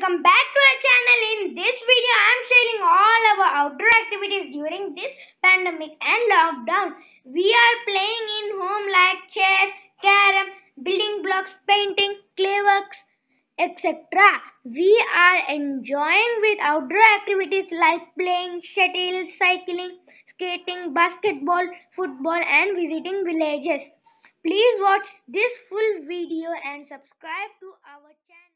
welcome back to our channel. In this video, I am sharing all our outdoor activities during this pandemic and lockdown. We are playing in home like chess, carom, building blocks, painting, clay works, etc. We are enjoying with outdoor activities like playing shuttle, cycling, skating, basketball, football and visiting villages. Please watch this full video and subscribe to our channel.